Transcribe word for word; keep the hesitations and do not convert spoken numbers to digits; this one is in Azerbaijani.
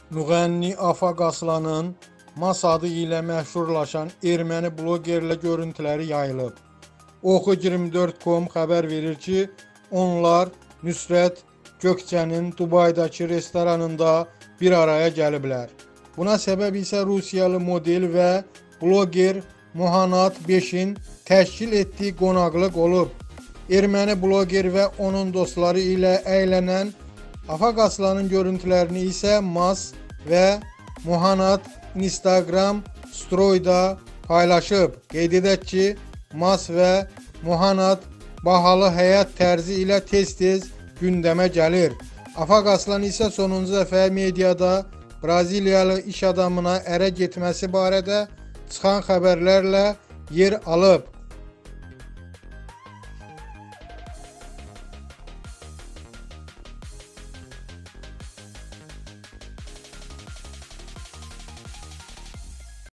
Müğənni Afaq Aslanın Mas adı ilə məşhurlaşan erməni blogerlə görüntüləri yayılıb. Oxu iyirmi dörd nöqtə com xəbər verir ki, onlar Nüsrət Gökçənin Dubaydakı restoranında bir araya gəliblər. Buna səbəb isə Rusiyalı model və bloger Muhanat beşin təşkil etdiyi qonaqlıq olub. Erməni bloger və onun dostları ilə əylənən Afaq Aslanın görüntülərini isə Mas və Muhanat Instagram story'da paylaşıb. Qeyd edək ki, Mas və Muhanat bahalı həyat tərzi ilə tez-tez gündəmə gəlir. Afaq Aslan isə sonuncu dəfə mediada Braziliyalı iş adamına ərə getməsi barədə çıxan xəbərlərlə yer alıb.